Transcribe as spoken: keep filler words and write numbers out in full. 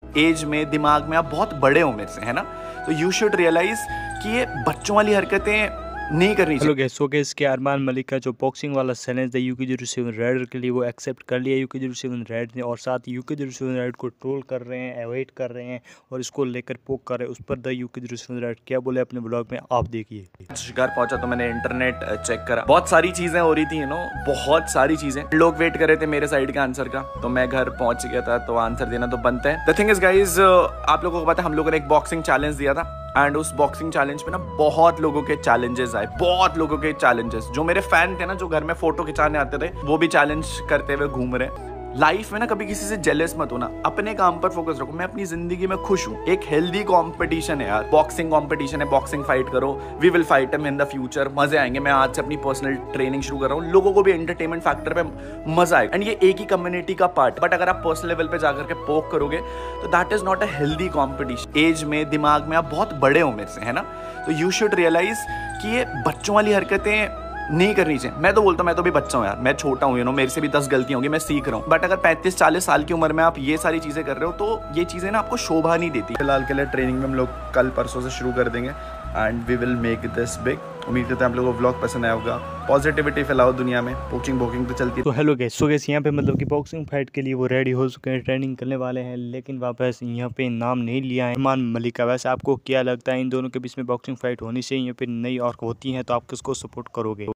As में, दिमाग में आप बहुत बड़े हो मेरे से, है ना। तो यू शुड रियलाइज कि ये बच्चों वाली हरकतें नहीं करनी चाहिए। हेलो गैस, सो गैस के अरमान मलिक का जो बॉक्सिंग वाला चैलेंज था यूके जीरो सेवन रेड के लिए वो एक्सेप्ट कर लिया यूके जीरो सेवन रेड ने, और साथ ही यूके जीरो सेवन रेड को ट्रोल कर रहे हैं, अवॉइड कर रहे हैं और इसको लेकर पोक कर रहे हैं। उस पर the UK zero seven red क्या बोले अपने ब्लॉग में, आप देखिए। घर पहुंचा तो मैंने इंटरनेट चेक करा, बहुत सारी चीजें हो रही थी, यू नो बहुत सारी चीजें। लोग वेट कर रहे थे मेरे साइड के आंसर का, तो मैं घर पहुंच गया था, तो आंसर देना तो बनता है। द थिंग इज गाइज, आप लोगों को पता है हम लोगों ने एक बॉक्सिंग चैलेंज दिया था, एंड उस बॉक्सिंग चैलेंज में ना बहुत लोगों के चैलेंजेस आए, बहुत लोगों के चैलेंजेस। जो मेरे फैन थे ना, जो घर में फोटो खिंचाने आते थे, वो भी चैलेंज करते हुए घूम रहे। लाइफ में ना कभी किसी से जेलस मत होना, अपने काम पर फोकस रखो। मैं अपनी जिंदगी में खुश हूँ। एक हेल्दी कंपटीशन है यार, बॉक्सिंग कंपटीशन है, बॉक्सिंग फाइट करो, we will fight him in the future, मजे आएंगे। मैं आज से अपनी पर्सनल ट्रेनिंग शुरू कर रहा हूँ, लोगों को भी एंटरटेनमेंट फैक्टर पे मजा आएगा, एंड ये एक ही कम्युनिटी का पार्ट। बट अगर आप पर्सनल लेवल पे जाकर के पोक करोगे तो that is not a healthy competition. Age में, दिमाग में आप बहुत बड़े हो मेरे से, है ना। तो यू शुड रियलाइज कि ये बच्चों वाली हरकतें नहीं करनी चाहिए। मैं तो बोलता हूँ, मैं तो भी बच्चा हूँ यार, मैं छोटा हूँ, यू नो मेरे से भी दस गलतियां होंगी, मैं सीख रहा हूँ। बट अगर पैंतीस चालीस साल की उम्र में आप ये सारी चीजें कर रहे हो तो ये चीजें ना आपको शोभा नहीं देती। फिलहाल के लिए ट्रेनिंग में हम लोग कल परसों से शुरू कर देंगे, and we will make this big. उम्मीद करते हैं आप लोगों को व्लॉग पसंद आया होगा। पॉजिटिविटी फैलाओ दुनिया में, बॉक्सिंग बॉक्सिंग तो चलती है। तो हेलो गैस, सो गैस यहाँ पे मतलब कि बॉक्सिंग फाइट के लिए वो रेडी हो चुके हैं, ट्रेनिंग करने वाले हैं, लेकिन वापस यहाँ पे नाम नहीं लिया है अरमान मलिक का। वैसे आपको क्या लगता है इन दोनों के बीच में बॉक्सिंग फाइट होनी चाहिए या फिर नहीं, और होती है तो आप किसको सपोर्ट करोगे?